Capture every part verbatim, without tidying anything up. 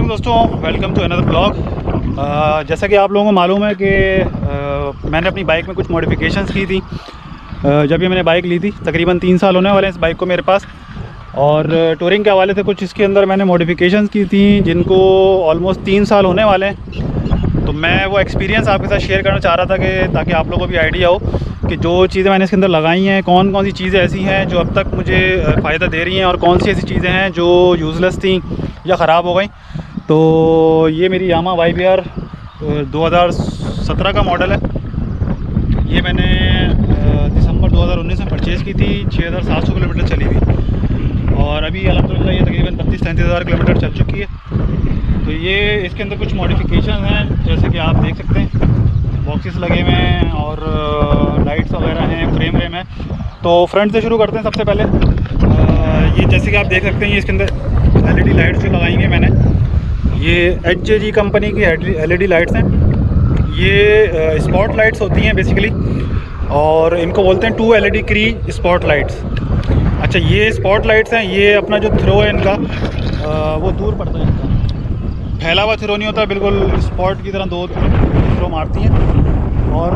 Morning दोस्तों, welcome to another blog. जैसा कि आप लोगों को मालूम है कि uh, मैंने अपनी बाइक में कुछ मॉडिफिकेशंस की थी। uh, जब ये मैंने बाइक ली थी तकरीबन तीन साल होने वाले हैं इस बाइक को मेरे पास, और टूरिंग के हवाले से कुछ इसके अंदर मैंने मॉडिफिकेशंस की थी जिनको ऑलमोस्ट तीन साल होने वाले हैं। तो मैं वो एक्सपीरियंस आपके साथ शेयर करना चाह रहा था कि ताकि आप लोगों को भी आइडिया हो कि जो चीज़ें मैंने इसके अंदर लगाई हैं, कौन कौन सी चीज़ें ऐसी हैं जो अब तक मुझे फ़ायदा दे रही हैं और कौन सी ऐसी चीज़ें हैं जो यूज़लेस थी या ख़राब हो गई। तो ये मेरी यामा वाई बी आर दो हज़ार सत्रह का मॉडल है। ये मैंने दिसंबर दो हज़ार उन्नीस में परचेज़ की थी। छः हज़ार सात सौ किलोमीटर चली थी और अभी अल्हम्दुलिल्लाह ये तकरीबन बत्तीस तैंतीस हज़ार किलोमीटर चल चुकी है। तो ये इसके अंदर कुछ मॉडिफिकेशन हैं, जैसे कि आप देख सकते हैं बॉक्सेस लगे हुए हैं और लाइट्स वगैरह हैं, फ्रेम व्रेम है। तो फ्रंट से शुरू करते हैं। सबसे पहले आ, ये जैसे कि आप देख सकते हैं ये इसके अंदर एलईडी लाइट्स जो लगाएंगे मैंने, ये एच जे जी कंपनी की एलईडी लाइट्स हैं। ये स्पॉट लाइट्स होती हैं बेसिकली, और इनको बोलते हैं two LED Cree spot lights. अच्छा, ये स्पॉट लाइट्स हैं। ये अपना जो थ्रो है इनका आ, वो दूर पड़ता है, इनका फैला हुआ थ्रो नहीं होता, बिल्कुल स्पॉट की तरह दो थ्रो मारती हैं। और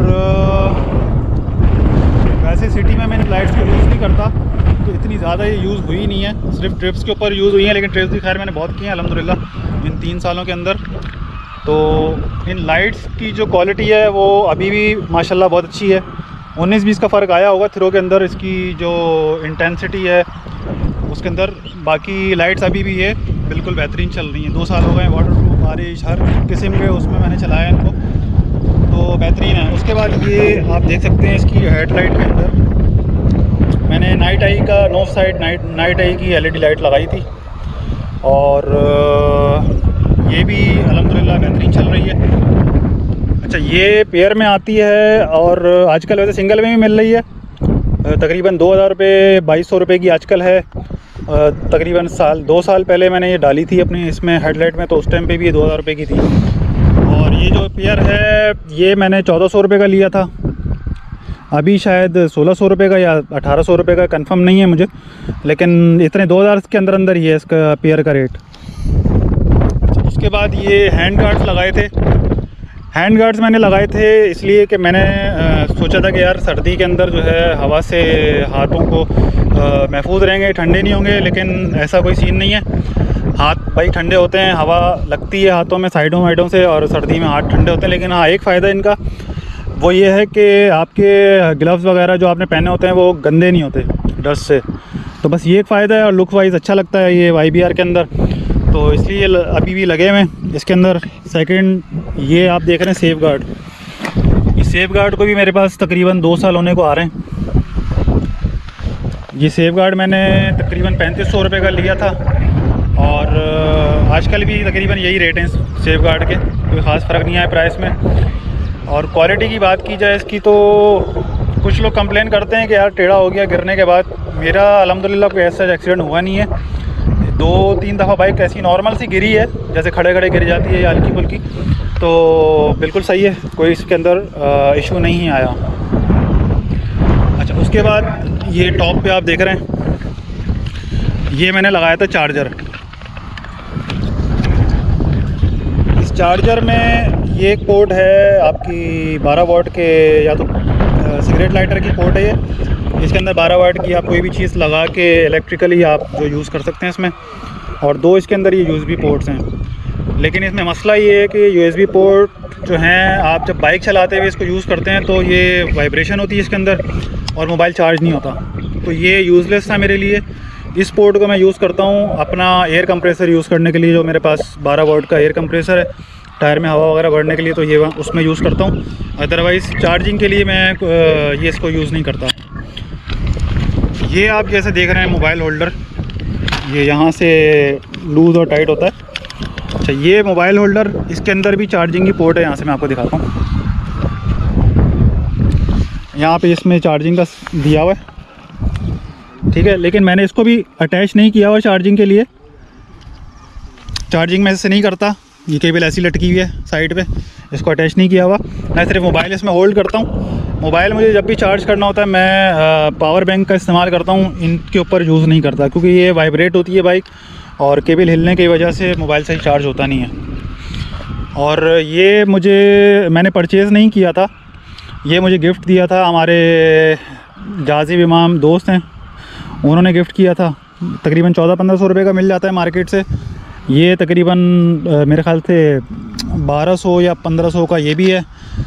वैसे सिटी में मैं इन लाइट्स को यूज़ नहीं करता, तो इतनी ज़्यादा ये यूज़ हुई नहीं है, सिर्फ ट्रिप्स के ऊपर यूज़ हुई है। लेकिन ट्रिप्स भी खैर मैंने बहुत की हैं अल्हम्दुलिल्लाह इन तीन सालों के अंदर। तो इन लाइट्स की जो क्वालिटी है वो अभी भी माशाल्लाह बहुत अच्छी है। उन्नीस बीस का फ़र्क आया होगा थ्रो के अंदर, इसकी जो इंटेंसिटी है उसके अंदर। बाकी लाइट्स अभी भी ये बिल्कुल बेहतरीन चल रही हैं। दो साल हो गए, वाटर प्रूफ, बारिश, हर किस्म के उसमें मैंने चलाया इनको, तो बेहतरीन है। उसके बाद ये आप देख सकते हैं इसकी हेडलाइट के अंदर मैंने नाइट आई का north side night night eye की एलईडी लाइट लगाई थी, और ये भी अल्हम्दुलिल्लाह बेहतरीन चल रही है। अच्छा, ये पेयर में आती है और आजकल वैसे सिंगल में भी मिल रही है। तकरीबन दो हज़ार रुपये बाईस सौ रुपये की आजकल है। तकरीबन साल दो साल पहले मैंने ये डाली थी अपनी इसमें हेडलाइट में, तो उस टाइम पे भी ये दो हज़ार रुपये की थी। और ये जो पेयर है ये मैंने चौदह सौ रुपये का लिया था, अभी शायद सोलह सौ रुपये का या अठारह सौ रुपये का, कंफर्म नहीं है मुझे, लेकिन इतने दो हज़ार के अंदर अंदर ही है इसका पेयर का रेट। उसके बाद ये हैंड गार्ड्स लगाए थे। हैंड गार्ड्स मैंने लगाए थे इसलिए कि मैंने आ, सोचा था कि यार सर्दी के अंदर जो है हवा से हाथों को महफूज रहेंगे, ठंडे नहीं होंगे। लेकिन ऐसा कोई सीन नहीं है, हाथ भाई ठंडे होते हैं, हवा लगती है हाथों में साइडों वाइडों से, और सर्दी में हाथ ठंडे होते हैं। लेकिन हाँ, एक फ़ायदा इनका वो ये है कि आपके ग्लव्स वगैरह जो आपने पहने होते हैं वो गंदे नहीं होते डस्ट से। तो बस ये एक फ़ायदा है, और लुक वाइज अच्छा लगता है ये वाई बी आर के अंदर, तो इसलिए अभी भी लगे हुए हैं इसके अंदर। सेकंड, ये आप देख रहे हैं सेफ गार्ड। इस सेफ गार्ड को भी मेरे पास तकरीबन दो साल होने को आ रहे हैं। ये सेफ गार्ड मैंने तकरीबन पैंतीस सौ रुपये का लिया था, और आजकल भी तकरीबन यही रेट हैं सेफ गार्ड के, कोई ख़ास फ़र्क नहीं आया प्राइस में। और क्वालिटी की बात की जाए इसकी, तो कुछ लोग कंप्लेन करते हैं कि यार टेढ़ा हो गया गिरने के बाद। मेरा अल्हम्दुलिल्लाह कोई ऐसा एक्सीडेंट हुआ नहीं है। दो तीन दफ़ा बाइक ऐसी नॉर्मल सी गिरी है, जैसे खड़े खड़े गिर जाती है या हल्की फुल्की, तो बिल्कुल सही है, कोई इसके अंदर इशू नहीं आया। अच्छा, उसके बाद ये टॉप पे आप देख रहे हैं, ये मैंने लगाया था चार्जर। इस चार्जर में ये एक पोर्ट है आपकी बारह वाट के, या तो सिगरेट लाइटर की पोर्ट है ये। इसके अंदर बारह वाट की आप कोई भी चीज़ लगा के इलेक्ट्रिकली आप जो यूज़ कर सकते हैं इसमें, और दो इसके अंदर ये यूएसबी पोर्ट्स हैं। लेकिन इसमें मसला ये है कि यूएसबी पोर्ट जो हैं, आप जब बाइक चलाते हुए इसको यूज़ करते हैं तो ये वाइब्रेशन होती है इसके अंदर, और मोबाइल चार्ज नहीं होता। तो ये यूज़लेस था मेरे लिए। इस पोर्ट को मैं यूज़ करता हूँ अपना एयर कंप्रेसर यूज़ करने के लिए, जो मेरे पास बारह वाट का एयर कंप्रेसर है टायर में हवा वगैरह भरने के लिए, तो ये उसमें यूज़ करता हूँ। अदरवाइज़ चार्जिंग के लिए मैं ये इसको यूज़ नहीं करता। ये आप जैसे देख रहे हैं मोबाइल होल्डर, ये यहाँ से लूज़ और टाइट होता है। अच्छा, ये मोबाइल होल्डर, इसके अंदर भी चार्जिंग की पोर्ट है। यहाँ से मैं आपको दिखाता हूँ, यहाँ पे इसमें चार्जिंग का दिया हुआ है, ठीक है। लेकिन मैंने इसको भी अटैच नहीं किया हुआ चार्जिंग के लिए, चार्जिंग में ऐसे नहीं करता। ये केबल ऐसी लटकी हुई है साइड पे, इसको अटैच नहीं किया हुआ। मैं सिर्फ मोबाइल इसमें होल्ड करता हूँ। मोबाइल मुझे जब भी चार्ज करना होता है मैं पावर बैंक का इस्तेमाल करता हूँ, इनके ऊपर यूज़ नहीं करता, क्योंकि ये वाइब्रेट होती है बाइक और केबल हिलने की वजह से मोबाइल सही चार्ज होता नहीं है। और ये मुझे मैंने परचेज़ नहीं किया था, ये मुझे गिफ्ट दिया था, हमारे जाजिब इमाम दोस्त हैं उन्होंने गिफ्ट किया था। तकरीबन चौदह पंद्रह सौ रुपये का मिल जाता है मार्केट से। ये तकरीबन मेरे ख़्याल से बारह सौ या पंद्रह सौ का ये भी है।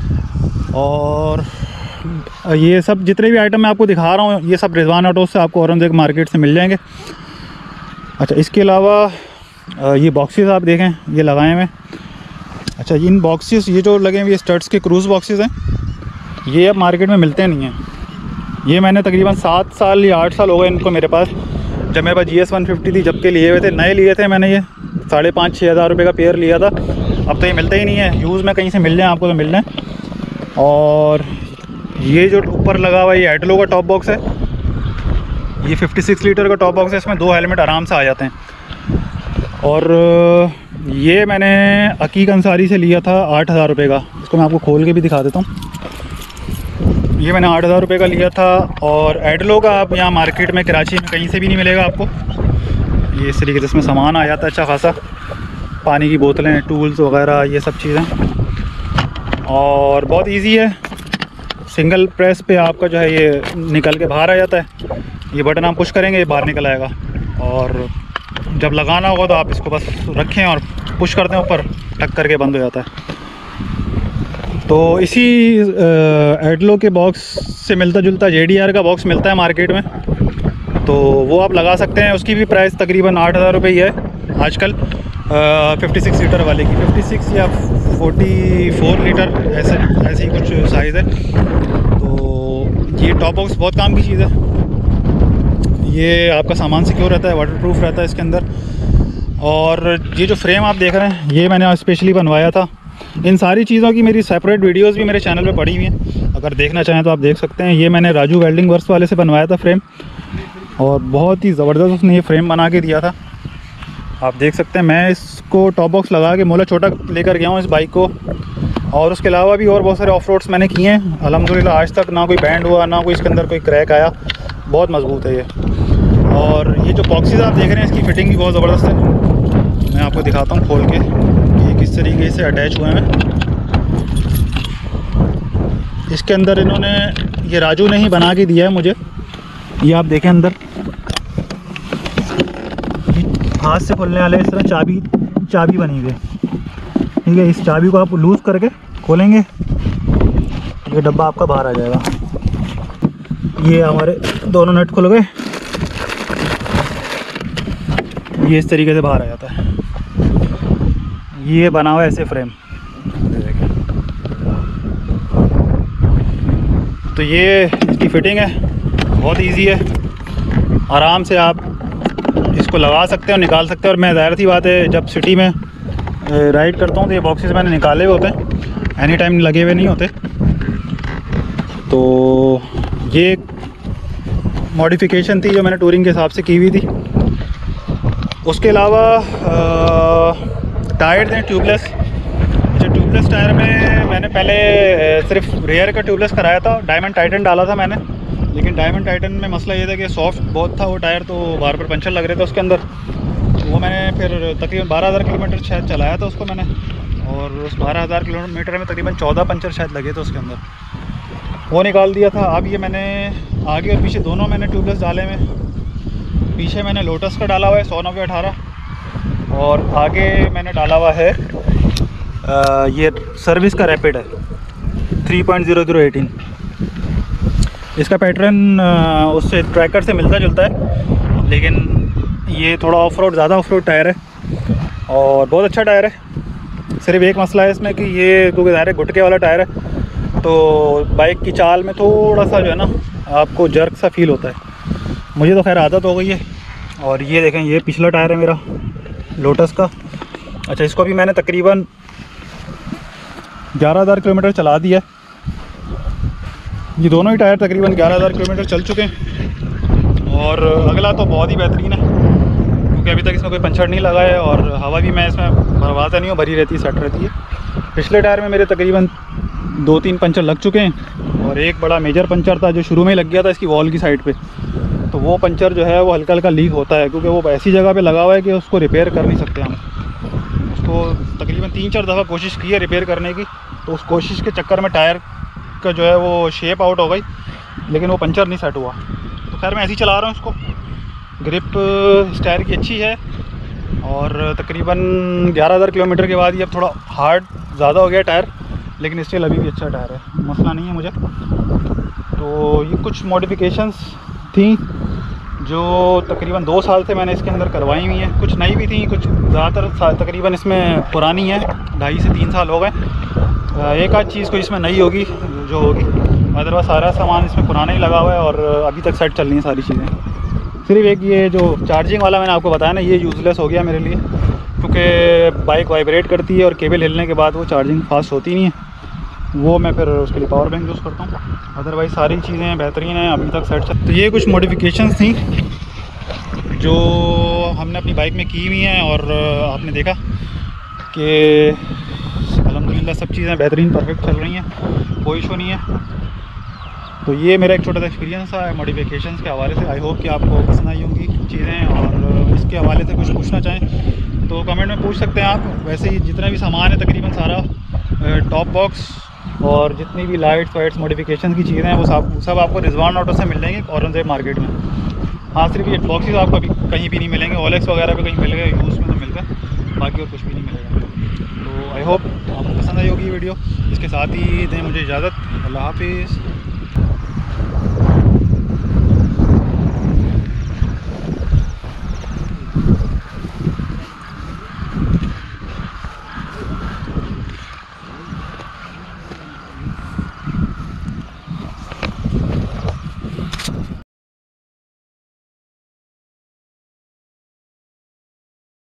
और ये सब जितने भी आइटम मैं आपको दिखा रहा हूँ ये सब रिजवान ऑटो से आपको औरंगज़ेब मार्केट से मिल जाएंगे। अच्छा, इसके अलावा ये बॉक्सेस आप देखें ये लगाए हुए। अच्छा, इन बॉक्सेस ये जो लगे हुए ये स्टड्स के क्रूज़ बॉक्सेस हैं, ये अब मार्केट में मिलते नहीं हैं। ये मैंने तकरीबन सात साल या आठ साल हो गए इनको मेरे पास। जब मेरे पास जी एस वन फिफ्टी थी जब के लिए हुए थे, नए लिए थे मैंने, ये साढ़े पाँच छः हज़ार रुपये का पेयर लिया था। अब तो ये मिलते ही नहीं है, यूज़ में कहीं से मिल जाए आपको तो मिल जाए। और ये जो ऊपर लगा हुआ ये एटलो का टॉप बॉक्स है, ये छप्पन लीटर का टॉप बॉक्स है, इसमें दो हेलमेट आराम से आ जाते हैं। और ये मैंने अकीक अंसारी से लिया था आठ हज़ार रुपये का, इसको मैं आपको खोल के भी दिखा देता हूँ। ये मैंने आठ हज़ार रुपये का लिया था। और एडलो का आप यहाँ मार्केट में कराची में कहीं से भी नहीं मिलेगा आपको। ये इस तरीके से इसमें सामान आ जाता है अच्छा खासा, पानी की बोतलें, टूल्स वगैरह ये सब चीज़ें। और बहुत इजी है, सिंगल प्रेस पे आपका जो है ये निकल के बाहर आ जाता है। ये बटन आप पुश करेंगे ये बाहर निकल आएगा। और जब लगाना होगा तो आप इसको बस रखें और पुश करते हैं ऊपर, टक करके बंद हो जाता है। तो इसी एडलो के बॉक्स से मिलता जुलता जे डी आर का बॉक्स मिलता है मार्केट में, तो वो आप लगा सकते हैं। उसकी भी प्राइस तकरीबन आठ हज़ार रुपये ही है आजकल, फिफ्टी सिक्स लीटर वाले की, फिफ्टी सिक्स या फोर्टी फोर लीटर ऐसे ऐसे ही कुछ साइज़ है। तो ये टॉप बॉक्स बहुत काम की चीज़ है। ये आपका सामान सिक्योर रहता है, वाटर प्रूफ रहता है इसके अंदर। और ये जो फ्रेम आप देख रहे हैं ये मैंने स्पेशली बनवाया था। इन सारी चीज़ों की मेरी सेपरेट वीडियोस भी मेरे चैनल पे पड़ी हुई हैं, अगर देखना चाहें तो आप देख सकते हैं। ये मैंने राजू वेल्डिंग वर्क्स वाले से बनवाया था फ्रेम, और बहुत ही ज़बरदस्त उसने ये फ्रेम बना के दिया था, आप देख सकते हैं। मैं इसको टॉप बॉक्स लगा के मोला छोटा लेकर गया हूँ इस बाइक को। और उसके अलावा भी और बहुत सारे ऑफ रोड्स मैंने किए हैं अल्हम्दुलिल्लाह, आज तक ना कोई बैंड हुआ ना कोई इसके अंदर कोई क्रैक आया, बहुत मजबूत है ये। और ये जो बॉक्सेस आप देख रहे हैं इसकी फ़िटिंग भी बहुत ज़बरदस्त है, मैं आपको दिखाता हूँ खोल के ये किस तरीके से अटैच हुए हैं। इसके अंदर इन्होंने, ये राजू ने ही बना के दिया है मुझे, ये आप देखें अंदर हाथ से खोलने वाले इस तरह चाबी चाबी बनी हुई है, ठीक है। इस चाबी को आप लूज़ करके खोलेंगे, ये डब्बा आपका बाहर आ जाएगा। ये हमारे दोनों नट खुल गए, ये इस तरीके से बाहर आ जाता है। ये बना हुआ है ऐसे फ्रेम, तो ये इसकी फ़िटिंग है, बहुत इजी है, आराम से आप इसको लगा सकते हैं और निकाल सकते हैं। और मैं ज़ाहिर सी बात है जब सिटी में राइड करता हूँ तो ये बॉक्सेस मैंने निकाले हुए होते हैं, एनी टाइम लगे हुए नहीं होते। तो ये मॉडिफिकेशन थी जो मैंने टूरिंग के हिसाब से की हुई थी। उसके अलावा टायर थे ट्यूबलेस। अच्छा, ट्यूबलेस टायर में मैंने पहले सिर्फ रेयर का ट्यूबलेस कराया था, डायमंड टाइटन डाला था मैंने, लेकिन डायमंड टाइटन में मसला ये था कि सॉफ्ट बहुत था वो टायर, तो बार बार पंचर लग रहे थे उसके अंदर। तो वो मैंने फिर तकरीबन बारह हज़ार किलोमीटर शायद चलाया था उसको मैंने, और उस बारह हज़ार किलोमीटर में तकरीबन चौदह पंचर शायद लगे थे उसके अंदर, वो निकाल दिया था। अब ये मैंने आगे और पीछे दोनों मैंने ट्यूबलेस डाले में, पीछे मैंने लोटस का डाला हुआ है सौ नब्बे अठारह, और आगे मैंने डाला हुआ है आ, ये सर्विस का रैपिड है three point zero zero eighteen. इसका पैटर्न उससे ट्रैकर से मिलता जुलता है, लेकिन ये थोड़ा ऑफ रोड ज़्यादा ऑफ रोड टायर है और बहुत अच्छा टायर है। सिर्फ एक मसला है इसमें कि ये क्योंकि ज़ाहिर है घुटके वाला टायर है, तो बाइक की चाल में थोड़ा सा जो है ना आपको जर्क सा फील होता है। मुझे तो खैर आदत हो गई है। और ये देखें, ये पिछला टायर है मेरा लोटस का। अच्छा, इसको भी मैंने तकरीबन ग्यारह हज़ार किलोमीटर चला दिया है। ये दोनों ही टायर तकरीबन ग्यारह हज़ार किलोमीटर चल चुके हैं। और अगला तो बहुत ही बेहतरीन है क्योंकि अभी तक इसमें कोई पंचर नहीं लगा है, और हवा भी मैं इसमें भरवाता नहीं हूँ, भरी रहती है, सेट रहती है। पिछले टायर में मेरे तकरीबन दो तीन पंचर लग चुके हैं, और एक बड़ा मेजर पंचर था जो शुरू में ही लग गया था इसकी वॉल की साइड पे, तो वो पंचर जो है वो हल्का हल्का लीक होता है, क्योंकि वो ऐसी जगह पे लगा हुआ है कि उसको रिपेयर कर नहीं सकते हम। उसको तकरीबन तीन चार दफ़ा कोशिश की है रिपेयर करने की, तो उस कोशिश के चक्कर में टायर का जो है वो शेप आउट हो गई, लेकिन वो पंचर नहीं सेट हुआ। तो खैर मैं ऐसे ही चला रहा हूँ इसको। ग्रिप इस टायर की अच्छी है, और तकरीबन ग्यारह हज़ार किलोमीटर के बाद ये अब थोड़ा हार्ड ज़्यादा हो गया टायर, लेकिन स्टिल अभी भी अच्छा टायर है, मसला नहीं है मुझे। तो ये कुछ मॉडिफिकेशंस थी जो तकरीबन दो साल से मैंने इसके अंदर करवाई हुई हैं। कुछ नई भी थी, कुछ ज़्यादातर तकरीबन इसमें पुरानी है, ढाई से तीन साल हो गए। एक आध चीज़ को इसमें नई होगी जो होगी, अदरवाइज़ सारा सामान इसमें पुराना ही लगा हुआ है और अभी तक सेट चल रही हैं सारी चीज़ें। सिर्फ एक ये जो चार्जिंग वाला मैंने आपको बताया ना, ये यूज़लेस हो गया मेरे लिए, क्योंकि बाइक वाइब्रेट करती है और केबल हिलने के बाद वो चार्जिंग फास्ट होती नहीं है। वो मैं फिर उसके लिए पावर बैंक यूज़ करता हूँ। अदरवाइज़ सारी चीज़ें बेहतरीन हैं, अभी तक सेट चल। तो ये कुछ मॉडिफिकेशंस थी जो हमने अपनी बाइक में की हुई हैं, और आपने देखा कि अल्हम्दुलिल्लाह सब चीज़ें बेहतरीन परफेक्ट चल रही हैं, कोई इशू नहीं है। तो ये मेरा एक छोटा सा एक्सपीरियंस है मॉडिफिकेशंस के हवाले से। आई होप कि आपको पसंद आई होंगी चीज़ें, और इसके हवाले से कुछ पूछना चाहें तो कमेंट में पूछ सकते हैं आप। वैसे ही जितना भी सामान है तकरीबन सारा, टॉप बॉक्स और जितनी भी लाइट्स वाइट्स मॉडिफिकेशन की चीज़ें हैं वो सब सब आपको रिजवान ऑटो से मिल जाएंगे औरंगजेब मार्केट में। हाँ, सिर्फ ये बॉक्सेस आपको अभी कहीं भी नहीं मिलेंगे, ओलेक्स वगैरह पे कहीं मिलेगा, यूज़ में तो मिल गए, बाकी और कुछ भी नहीं मिलेगा। तो आई होप आपको पसंद आई होगी वीडियो। इसके साथ ही दें मुझे इजाज़त। अल्लाह हाफिज़।